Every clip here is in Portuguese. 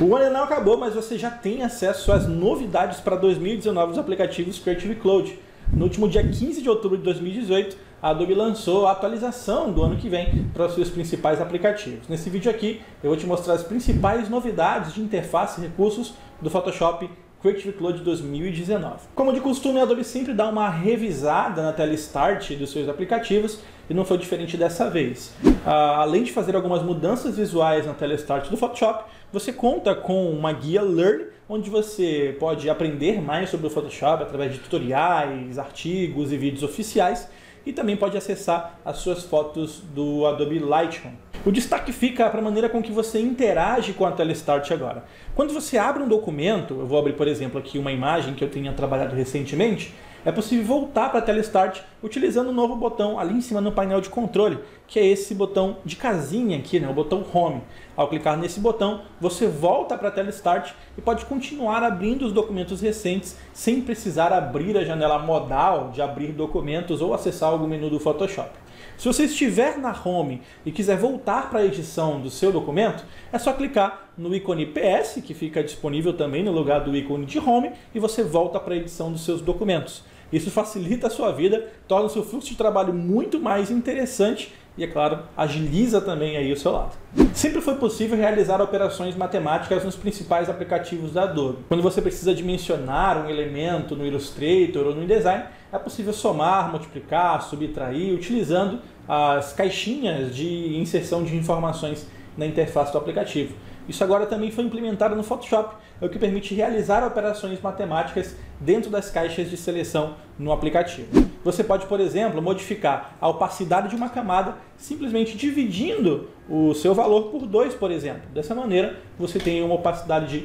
O ano não acabou, mas você já tem acesso às novidades para 2019 dos aplicativos Creative Cloud. No último dia 15 de outubro de 2018, a Adobe lançou a atualização do ano que vem para os seus principais aplicativos. Nesse vídeo aqui, eu vou te mostrar as principais novidades de interface e recursos do Photoshop Creative Cloud 2019. Como de costume, a Adobe sempre dá uma revisada na tela Start dos seus aplicativos e não foi diferente dessa vez. Além de fazer algumas mudanças visuais na tela Start do Photoshop, você conta com uma guia Learn, onde você pode aprender mais sobre o Photoshop através de tutoriais, artigos e vídeos oficiais, e também pode acessar as suas fotos do Adobe Lightroom. O destaque fica para a maneira com que você interage com a tela Start agora. Quando você abre um documento, eu vou abrir, por exemplo, aqui uma imagem que eu tenha trabalhado recentemente, é possível voltar para a tela Start utilizando um novo botão ali em cima no painel de controle, que é esse botão de casinha aqui, o botão Home. Ao clicar nesse botão, você volta para a tela Start e pode continuar abrindo os documentos recentes sem precisar abrir a janela modal de abrir documentos ou acessar algum menu do Photoshop. Se você estiver na Home e quiser voltar para a edição do seu documento, é só clicar no ícone PS, que fica disponível também no lugar do ícone de Home, e você volta para a edição dos seus documentos. Isso facilita a sua vida, torna o seu fluxo de trabalho muito mais interessante e, é claro, agiliza também aí o seu lado. Sempre foi possível realizar operações matemáticas nos principais aplicativos da Adobe. Quando você precisa dimensionar um elemento no Illustrator ou no InDesign, é possível somar, multiplicar, subtrair, utilizando as caixinhas de inserção de informações na interface do aplicativo. Isso agora também foi implementado no Photoshop, o que permite realizar operações matemáticas dentro das caixas de seleção no aplicativo. Você pode, por exemplo, modificar a opacidade de uma camada simplesmente dividindo o seu valor por 2, por exemplo. Dessa maneira, você tem uma opacidade de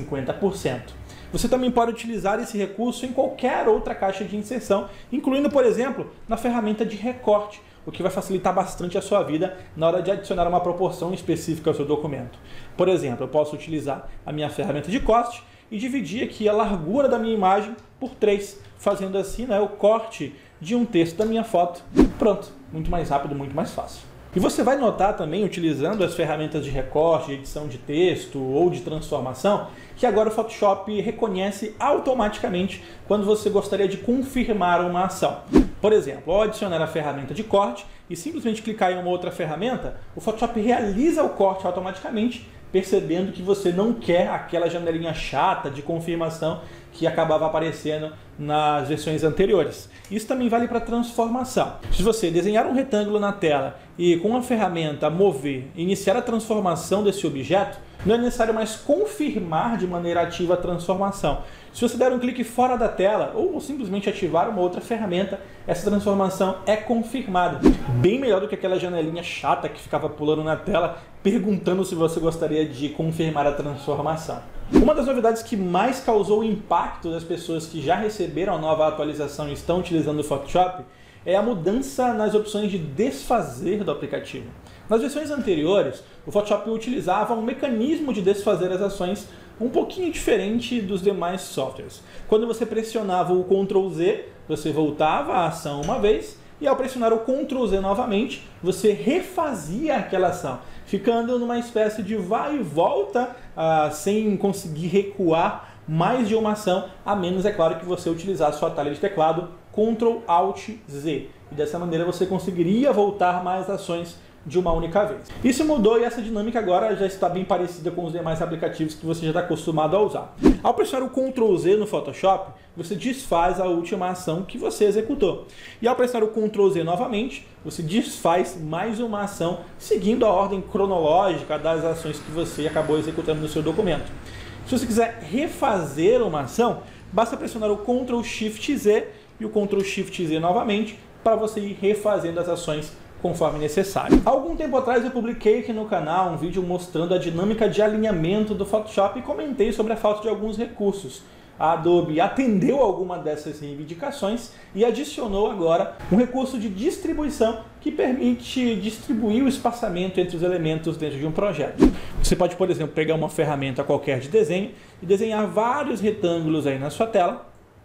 50%. Você também pode utilizar esse recurso em qualquer outra caixa de inserção, incluindo, por exemplo, na ferramenta de recorte, o que vai facilitar bastante a sua vida na hora de adicionar uma proporção específica ao seu documento. Por exemplo, eu posso utilizar a minha ferramenta de corte e dividir aqui a largura da minha imagem por 3, fazendo assim o corte de um texto da minha foto. Pronto, muito mais rápido, muito mais fácil. E você vai notar também, utilizando as ferramentas de recorte, edição de texto ou de transformação, que agora o Photoshop reconhece automaticamente quando você gostaria de confirmar uma ação. Por exemplo, ao adicionar a ferramenta de corte e simplesmente clicar em uma outra ferramenta, o Photoshop realiza o corte automaticamente, percebendo que você não quer aquela janelinha chata de confirmação que acabava aparecendo nas versões anteriores. Isso também vale para transformação. Se você desenhar um retângulo na tela e com a ferramenta mover iniciar a transformação desse objeto, não é necessário mais confirmar de maneira ativa a transformação. Se você der um clique fora da tela ou simplesmente ativar uma outra ferramenta, essa transformação é confirmada. Bem melhor do que aquela janelinha chata que ficava pulando na tela perguntando se você gostaria de confirmar a transformação. Uma das novidades que mais causou impacto das pessoas que já receberam a nova atualização e estão utilizando o Photoshop é a mudança nas opções de desfazer do aplicativo. Nas versões anteriores, o Photoshop utilizava um mecanismo de desfazer as ações um pouquinho diferente dos demais softwares. Quando você pressionava o Ctrl Z, você voltava a ação uma vez, e ao pressionar o Ctrl Z novamente, você refazia aquela ação, ficando numa espécie de vai e volta, sem conseguir recuar mais de uma ação, a menos, é claro, que você utilizasse sua atalho de teclado Ctrl Alt Z. E dessa maneira você conseguiria voltar mais ações de uma única vez. Isso mudou e essa dinâmica agora já está bem parecida com os demais aplicativos que você já está acostumado a usar. Ao pressionar o Ctrl Z no Photoshop, você desfaz a última ação que você executou. E ao pressionar o Ctrl Z novamente, você desfaz mais uma ação seguindo a ordem cronológica das ações que você acabou executando no seu documento. Se você quiser refazer uma ação, basta pressionar o Ctrl Shift Z e o Ctrl Shift Z novamente para você ir refazendo as ações conforme necessário. Há algum tempo atrás eu publiquei aqui no canal um vídeo mostrando a dinâmica de alinhamento do Photoshop e comentei sobre a falta de alguns recursos. A Adobe atendeu alguma dessas reivindicações e adicionou agora um recurso de distribuição que permite distribuir o espaçamento entre os elementos dentro de um projeto. Você pode, por exemplo, pegar uma ferramenta qualquer de desenho e desenhar vários retângulos aí na sua tela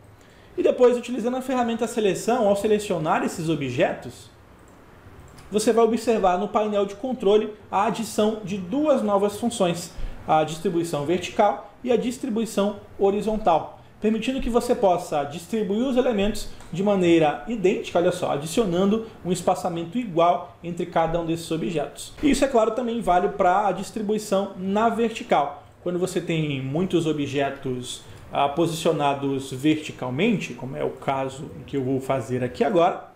e depois, utilizando a ferramenta seleção, ao selecionar esses objetos, você vai observar no painel de controle a adição de duas novas funções. a distribuição vertical e a distribuição horizontal, permitindo que você possa distribuir os elementos de maneira idêntica, olha só, adicionando um espaçamento igual entre cada um desses objetos. E isso, é claro, também vale para a distribuição na vertical. Quando você tem muitos objetos posicionados verticalmente, como é o caso que eu vou fazer aqui agora,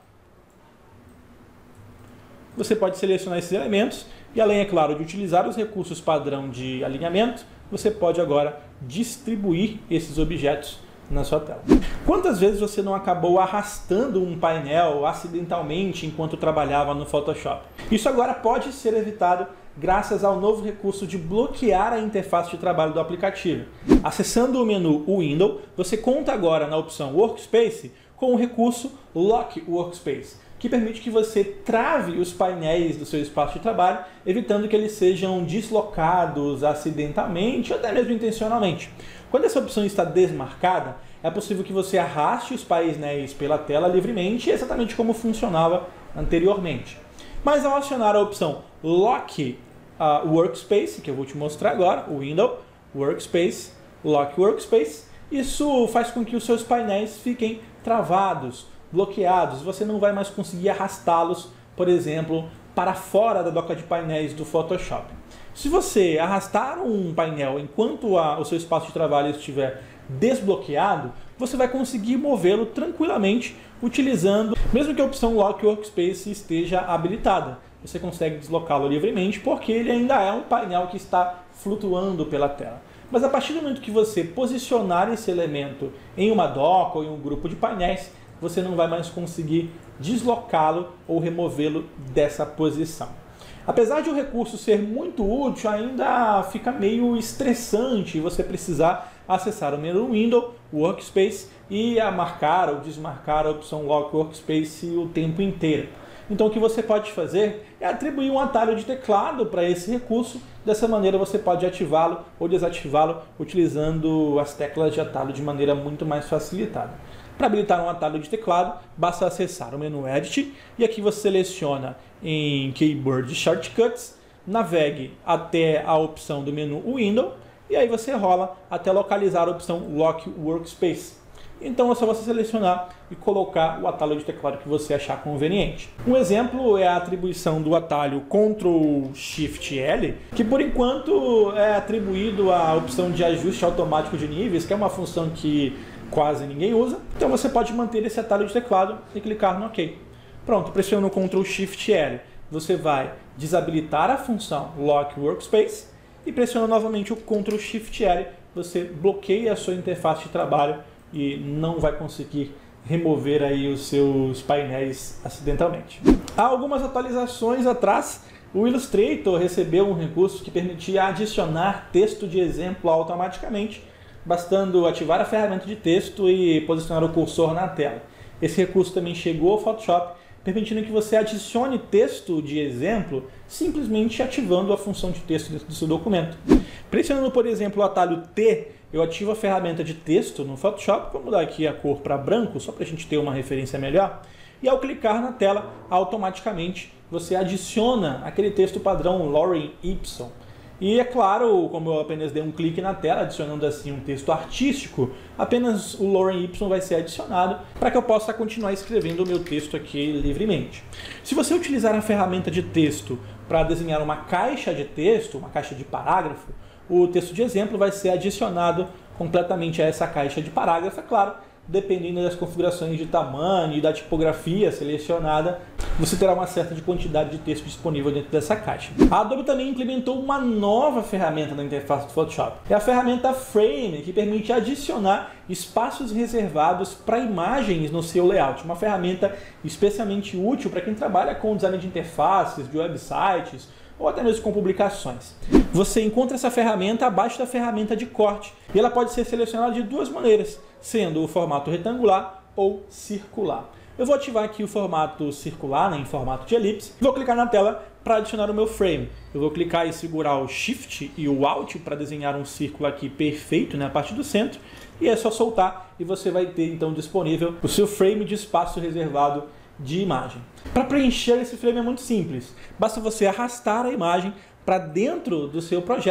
você pode selecionar esses elementos e, além, é claro, de utilizar os recursos padrão de alinhamento, você pode agora distribuir esses objetos na sua tela. Quantas vezes você não acabou arrastando um painel acidentalmente enquanto trabalhava no Photoshop? Isso agora pode ser evitado graças ao novo recurso de bloquear a interface de trabalho do aplicativo. Acessando o menu Window, você conta agora na opção Workspace com o recurso Lock Workspace, que permite que você trave os painéis do seu espaço de trabalho, evitando que eles sejam deslocados acidentalmente ou até mesmo intencionalmente. Quando essa opção está desmarcada, é possível que você arraste os painéis pela tela livremente, exatamente como funcionava anteriormente. Mas ao acionar a opção Lock Workspace, que eu vou te mostrar agora, o Window, Workspace, Lock Workspace, isso faz com que os seus painéis fiquem travados, bloqueados, você não vai mais conseguir arrastá-los, por exemplo, para fora da doca de painéis do Photoshop. Se você arrastar um painel enquanto o seu espaço de trabalho estiver desbloqueado, você vai conseguir movê-lo tranquilamente utilizando, mesmo que a opção Lock Workspace esteja habilitada. Você consegue deslocá-lo livremente porque ele ainda é um painel que está flutuando pela tela. Mas a partir do momento que você posicionar esse elemento em uma doca ou em um grupo de painéis, você não vai mais conseguir deslocá-lo ou removê-lo dessa posição. Apesar de o recurso ser muito útil, ainda fica meio estressante você precisar acessar o menu Window, Workspace e marcar ou desmarcar a opção Lock Workspace o tempo inteiro. Então o que você pode fazer é atribuir um atalho de teclado para esse recurso. Dessa maneira você pode ativá-lo ou desativá-lo utilizando as teclas de atalho de maneira muito mais facilitada. Para habilitar um atalho de teclado, basta acessar o menu Edit e aqui você seleciona em Keyboard Shortcuts, navegue até a opção do menu Window e aí você rola até localizar a opção Lock Workspace. Então é só você selecionar e colocar o atalho de teclado que você achar conveniente. Um exemplo é a atribuição do atalho Ctrl+Shift+L, que por enquanto é atribuído à opção de ajuste automático de níveis, que é uma função que quase ninguém usa. Então você pode manter esse atalho de teclado e clicar no OK. Pronto, pressiona o Ctrl+Shift+L. Você vai desabilitar a função Lock Workspace e pressiona novamente o Ctrl+Shift+L. Você bloqueia a sua interface de trabalho e não vai conseguir remover aí os seus painéis acidentalmente. Há algumas atualizações atrás, o Illustrator recebeu um recurso que permitia adicionar texto de exemplo automaticamente, bastando ativar a ferramenta de texto e posicionar o cursor na tela. Esse recurso também chegou ao Photoshop, permitindo que você adicione texto de exemplo simplesmente ativando a função de texto dentro do seu documento. Pressionando, por exemplo, o atalho T, eu ativo a ferramenta de texto no Photoshop. Vou mudar aqui a cor para branco, só para a gente ter uma referência melhor. E ao clicar na tela, automaticamente você adiciona aquele texto padrão Lorem Ipsum. E é claro, como eu apenas dei um clique na tela, adicionando assim um texto artístico, apenas o Lorem Ipsum vai ser adicionado para que eu possa continuar escrevendo o meu texto aqui livremente. Se você utilizar a ferramenta de texto para desenhar uma caixa de texto, uma caixa de parágrafo, o texto de exemplo vai ser adicionado completamente a essa caixa de parágrafo, é claro, dependendo das configurações de tamanho e da tipografia selecionada, você terá uma certa quantidade de texto disponível dentro dessa caixa. A Adobe também implementou uma nova ferramenta na interface do Photoshop. É a ferramenta Frame, que permite adicionar espaços reservados para imagens no seu layout. Uma ferramenta especialmente útil para quem trabalha com design de interfaces, de websites, ou até mesmo com publicações. Você encontra essa ferramenta abaixo da ferramenta de corte e ela pode ser selecionada de duas maneiras, sendo o formato retangular ou circular. Eu vou ativar aqui o formato circular, em formato de elipse, e vou clicar na tela para adicionar o meu frame. Eu vou clicar e segurar o Shift e o Alt para desenhar um círculo aqui perfeito, a partir do centro, e é só soltar e você vai ter então disponível o seu frame de espaço reservado de imagem. Para preencher esse frame é muito simples, basta você arrastar a imagem para dentro do seu projeto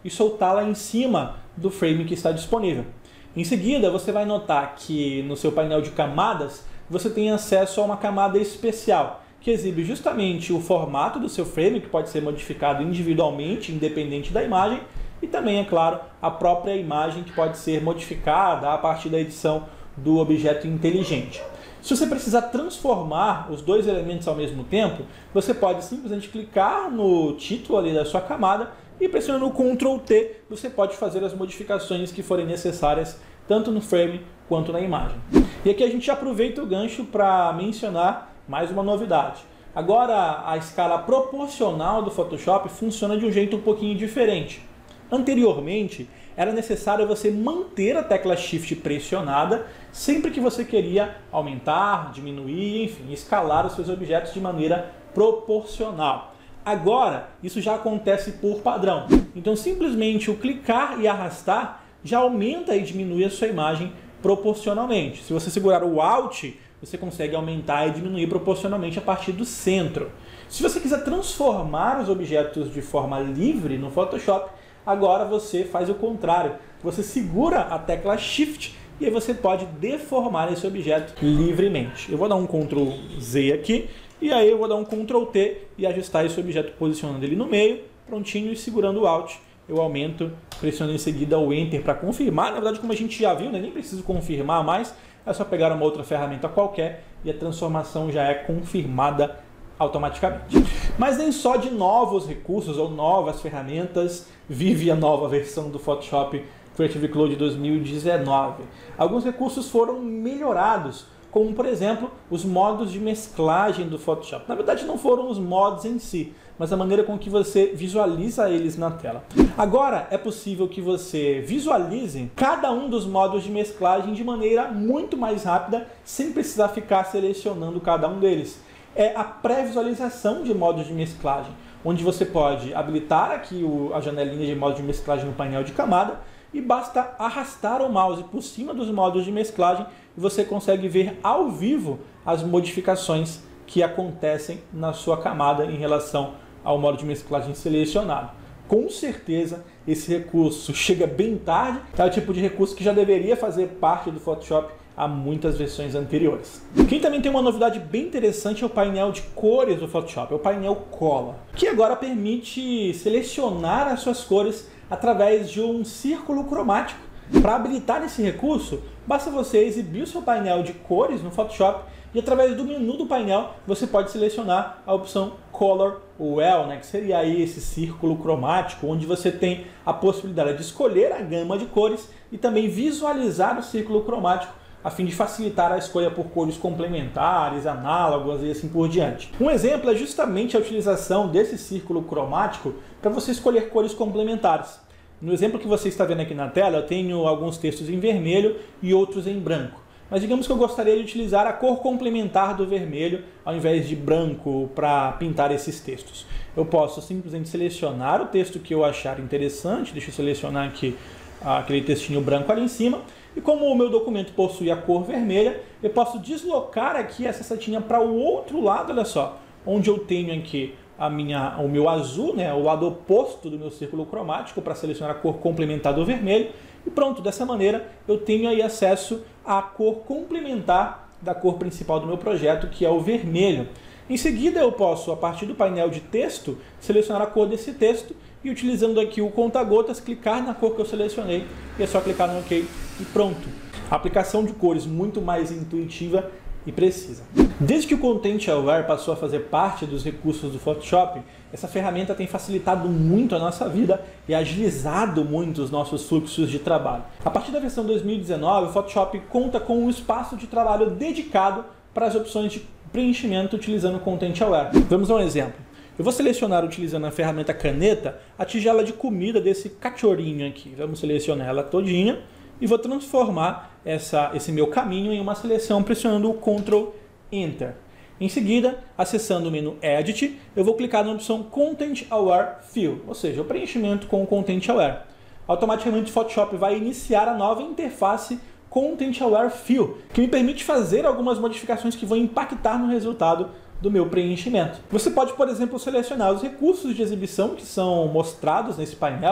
e soltá-la em cima do frame que está disponível. Em seguida, você vai notar que no seu painel de camadas, você tem acesso a uma camada especial, que exibe justamente o formato do seu frame, que pode ser modificado individualmente, independente da imagem, e também, é claro, a própria imagem que pode ser modificada a partir da edição do objeto inteligente. Se você precisar transformar os dois elementos ao mesmo tempo, você pode simplesmente clicar no título ali da sua camada e pressionando o Ctrl T, você pode fazer as modificações que forem necessárias, tanto no frame quanto na imagem. E aqui a gente aproveita o gancho para mencionar mais uma novidade. Agora a escala proporcional do Photoshop funciona de um jeito um pouquinho diferente. Anteriormente, era necessário você manter a tecla Shift pressionada sempre que você queria aumentar, diminuir, enfim, escalar os seus objetos de maneira proporcional. Agora, isso já acontece por padrão. Então, simplesmente o clicar e arrastar já aumenta e diminui a sua imagem proporcionalmente. Se você segurar o Alt, você consegue aumentar e diminuir proporcionalmente a partir do centro. Se você quiser transformar os objetos de forma livre no Photoshop, agora você faz o contrário. Você segura a tecla Shift e aí você pode deformar esse objeto livremente. Eu vou dar um Ctrl Z aqui e aí eu vou dar um Ctrl T e ajustar esse objeto posicionando ele no meio, prontinho, e segurando o Alt. Eu aumento, pressiono em seguida o Enter para confirmar. Na verdade, como a gente já viu, né, nem preciso confirmar mais, é só pegar uma outra ferramenta qualquer e a transformação já é confirmada automaticamente. Mas nem só de novos recursos ou novas ferramentas vive a nova versão do Photoshop Creative Cloud 2019. Alguns recursos foram melhorados, como por exemplo os modos de mesclagem do Photoshop. Na verdade não foram os modos em si, mas a maneira com que você visualiza eles na tela. Agora é possível que você visualize cada um dos modos de mesclagem de maneira muito mais rápida, sem precisar ficar selecionando cada um deles. É a pré-visualização de modos de mesclagem, onde você pode habilitar aqui a janelinha de modo de mesclagem no painel de camada e basta arrastar o mouse por cima dos modos de mesclagem e você consegue ver ao vivo as modificações que acontecem na sua camada em relação ao modo de mesclagem selecionado. Com certeza esse recurso chega bem tarde, é o tipo de recurso que já deveria fazer parte do Photoshop há muitas versões anteriores. Quem também tem uma novidade bem interessante é o painel de cores do Photoshop, é o painel Color, que agora permite selecionar as suas cores através de um círculo cromático. Para habilitar esse recurso, basta você exibir o seu painel de cores no Photoshop e através do menu do painel você pode selecionar a opção Color Well, né, que seria aí esse círculo cromático, onde você tem a possibilidade de escolher a gama de cores e também visualizar o círculo cromático a fim de facilitar a escolha por cores complementares, análogas e assim por diante. Um exemplo é justamente a utilização desse círculo cromático para você escolher cores complementares. No exemplo que você está vendo aqui na tela, eu tenho alguns textos em vermelho e outros em branco. Mas digamos que eu gostaria de utilizar a cor complementar do vermelho ao invés de branco para pintar esses textos. Eu posso simplesmente selecionar o texto que eu achar interessante, deixa eu selecionar aqui aquele textinho branco ali em cima, e como o meu documento possui a cor vermelha, eu posso deslocar aqui essa setinha para o outro lado, olha só, onde eu tenho aqui o meu azul, né, o lado oposto do meu círculo cromático para selecionar a cor complementar do vermelho, e pronto, dessa maneira eu tenho aí acesso à cor complementar da cor principal do meu projeto, que é o vermelho. Em seguida eu posso, a partir do painel de texto, selecionar a cor desse texto e utilizando aqui o conta-gotas, clicar na cor que eu selecionei e é só clicar no OK e pronto. A aplicação de cores muito mais intuitiva e precisa. Desde que o Content Aware passou a fazer parte dos recursos do Photoshop, essa ferramenta tem facilitado muito a nossa vida e agilizado muito os nossos fluxos de trabalho. A partir da versão 2019, o Photoshop conta com um espaço de trabalho dedicado para as opções de preenchimento utilizando o Content Aware. Vamos a um exemplo. Eu vou selecionar, utilizando a ferramenta caneta, a tigela de comida desse cachorrinho aqui. Vamos selecionar ela todinha e vou transformar esse meu caminho em uma seleção pressionando o Ctrl Enter. Em seguida, acessando o menu Edit, eu vou clicar na opção Content Aware Fill, ou seja, o preenchimento com o Content Aware. Automaticamente o Photoshop vai iniciar a nova interface Content Aware Fill, que me permite fazer algumas modificações que vão impactar no resultado do meu preenchimento. Você pode, por exemplo, selecionar os recursos de exibição que são mostrados nesse painel,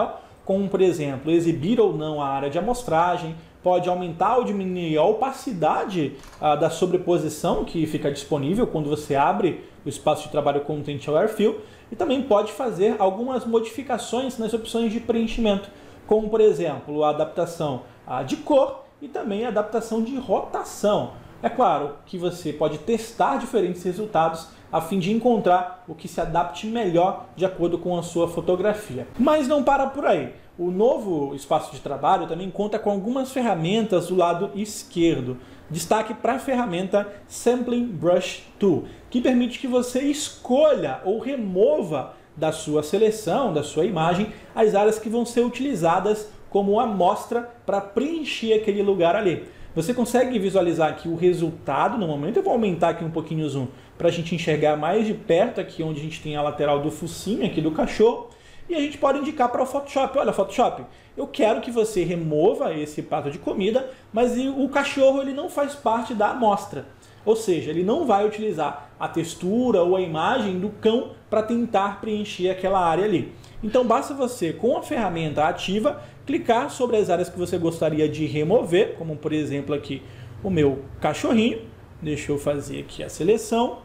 como por exemplo, exibir ou não a área de amostragem, pode aumentar ou diminuir a opacidade da sobreposição que fica disponível quando você abre o espaço de trabalho Content Aware Fill, e também pode fazer algumas modificações nas opções de preenchimento, como por exemplo a adaptação de cor e também a adaptação de rotação. É claro que você pode testar diferentes resultados a fim de encontrar o que se adapte melhor de acordo com a sua fotografia. Mas não para por aí. O novo espaço de trabalho também conta com algumas ferramentas do lado esquerdo. Destaque para a ferramenta Sampling Brush Tool, que permite que você escolha ou remova da sua seleção, da sua imagem, as áreas que vão ser utilizadas como amostra para preencher aquele lugar ali. Você consegue visualizar aqui o resultado no momento. Eu vou aumentar aqui um pouquinho o zoom para a gente enxergar mais de perto aqui onde a gente tem a lateral do focinho aqui do cachorro. E a gente pode indicar para o Photoshop, olha Photoshop, eu quero que você remova esse prato de comida, mas o cachorro ele não faz parte da amostra. Ou seja, ele não vai utilizar a textura ou a imagem do cão para tentar preencher aquela área ali. Então basta você, com a ferramenta ativa, clicar sobre as áreas que você gostaria de remover, como por exemplo aqui o meu cachorrinho. Deixa eu fazer aqui a seleção.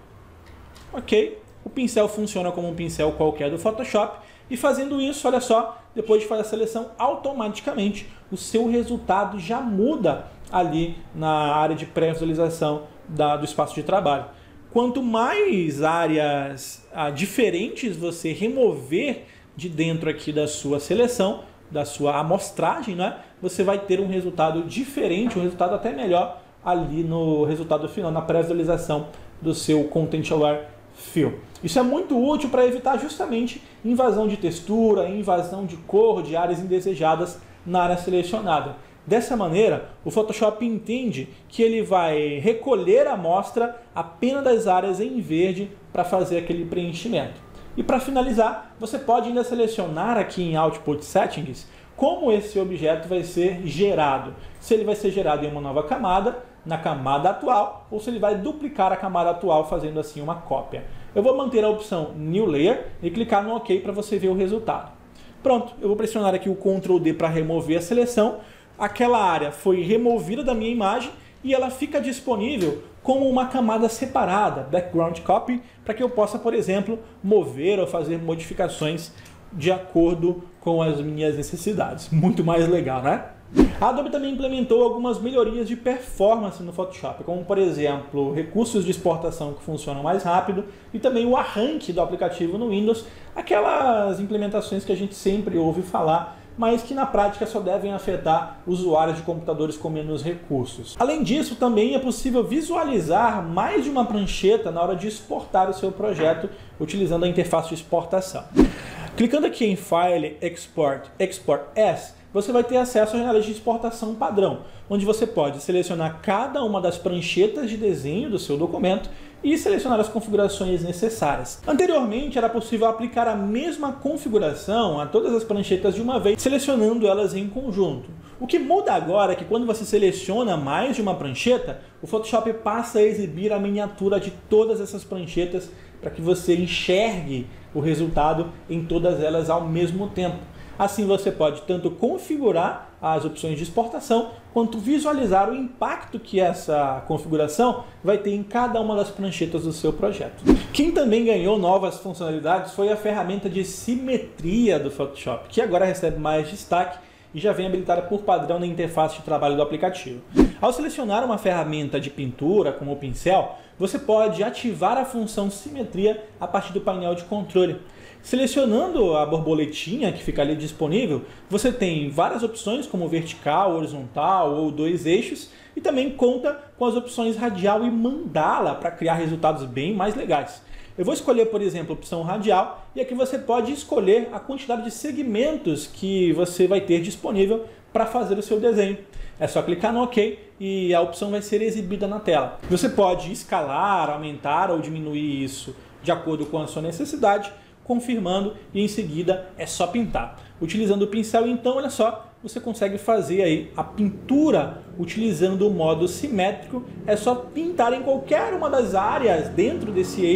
Ok, o pincel funciona como um pincel qualquer do Photoshop. E fazendo isso, olha só, depois de fazer a seleção, automaticamente o seu resultado já muda ali na área de pré-visualização do espaço de trabalho. Quanto mais áreas diferentes você remover de dentro aqui da sua seleção, da sua amostragem, né, você vai ter um resultado diferente, um resultado até melhor ali no resultado final, na pré-visualização do seu Content Aware Fill. Isso é muito útil para evitar justamente invasão de textura, invasão de cor, de áreas indesejadas na área selecionada. Dessa maneira, o Photoshop entende que ele vai recolher a amostra apenas das áreas em verde para fazer aquele preenchimento. E para finalizar, você pode ainda selecionar aqui em Output Settings como esse objeto vai ser gerado. Se ele vai ser gerado em uma nova camada, na camada atual, ou se ele vai duplicar a camada atual fazendo assim uma cópia. Eu vou manter a opção New Layer e clicar no OK para você ver o resultado. Pronto, eu vou pressionar aqui o Ctrl D para remover a seleção. Aquela área foi removida da minha imagem e ela fica disponível como uma camada separada, Background Copy, para que eu possa, por exemplo, mover ou fazer modificações de acordo com as minhas necessidades. Muito mais legal, né? A Adobe também implementou algumas melhorias de performance no Photoshop, como por exemplo, recursos de exportação que funcionam mais rápido e também o arranque do aplicativo no Windows, aquelas implementações que a gente sempre ouve falar, mas que na prática só devem afetar usuários de computadores com menos recursos. Além disso, também é possível visualizar mais de uma prancheta na hora de exportar o seu projeto utilizando a interface de exportação. Clicando aqui em File, Export, Export As, você vai ter acesso à janela de exportação padrão, onde você pode selecionar cada uma das pranchetas de desenho do seu documento e selecionar as configurações necessárias. Anteriormente, era possível aplicar a mesma configuração a todas as pranchetas de uma vez, selecionando elas em conjunto. O que muda agora é que quando você seleciona mais de uma prancheta, o Photoshop passa a exibir a miniatura de todas essas pranchetas para que você enxergue o resultado em todas elas ao mesmo tempo. Assim você pode tanto configurar as opções de exportação, quanto visualizar o impacto que essa configuração vai ter em cada uma das pranchetas do seu projeto. Quem também ganhou novas funcionalidades foi a ferramenta de simetria do Photoshop, que agora recebe mais destaque e já vem habilitada por padrão na interface de trabalho do aplicativo. Ao selecionar uma ferramenta de pintura, como o pincel, você pode ativar a função simetria a partir do painel de controle. Selecionando a borboletinha que fica ali disponível, você tem várias opções como vertical, horizontal ou 2 eixos e também conta com as opções radial e mandala para criar resultados bem mais legais. Eu vou escolher, por exemplo, a opção radial e aqui você pode escolher a quantidade de segmentos que você vai ter disponível para fazer o seu desenho. É só clicar no OK e a opção vai ser exibida na tela. Você pode escalar, aumentar ou diminuir isso de acordo com a sua necessidade, confirmando e em seguida é só pintar. Utilizando o pincel, então, olha só, você consegue fazer aí a pintura utilizando o modo simétrico. É só pintar em qualquer uma das áreas dentro desse eixo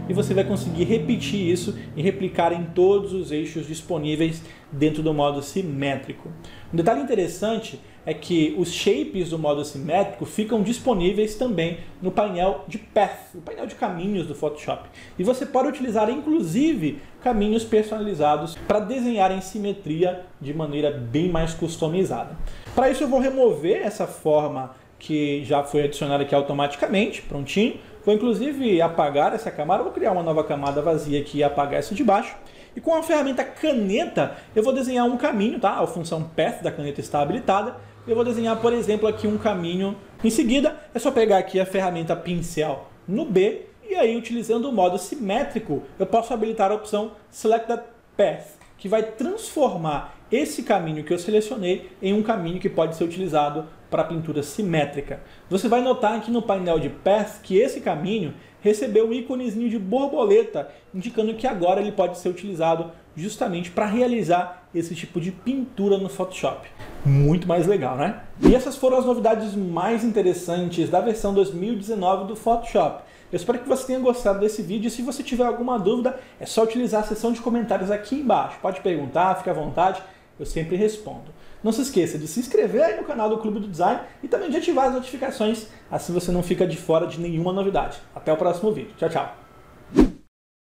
e você vai conseguir repetir isso e replicar em todos os eixos disponíveis dentro do modo simétrico. Um detalhe interessante é que os shapes do modo simétrico ficam disponíveis também no painel de Path, o painel de caminhos do Photoshop. E você pode utilizar inclusive caminhos personalizados para desenhar em simetria de maneira bem mais customizada. Para isso eu vou remover essa forma que já foi adicionada aqui automaticamente, prontinho. Vou inclusive apagar essa camada, vou criar uma nova camada vazia aqui e apagar essa de baixo. E com a ferramenta caneta eu vou desenhar um caminho, tá? A função Path da caneta está habilitada. Eu vou desenhar, por exemplo, aqui um caminho. Em seguida, é só pegar aqui a ferramenta pincel no B e aí, utilizando o modo simétrico, eu posso habilitar a opção Select That Path, que vai transformar esse caminho que eu selecionei em um caminho que pode ser utilizado para pintura simétrica. Você vai notar aqui no painel de Path que esse caminho recebeu um íconezinho de borboleta, indicando que agora ele pode ser utilizado justamente para realizar esse tipo de pintura no Photoshop. Muito mais legal, né? E essas foram as novidades mais interessantes da versão 2019 do Photoshop. Eu espero que você tenha gostado desse vídeo e se você tiver alguma dúvida, é só utilizar a seção de comentários aqui embaixo. Pode perguntar, fique à vontade, eu sempre respondo. Não se esqueça de se inscrever aí no canal do Clube do Design e também de ativar as notificações, assim você não fica de fora de nenhuma novidade. Até o próximo vídeo. Tchau, tchau!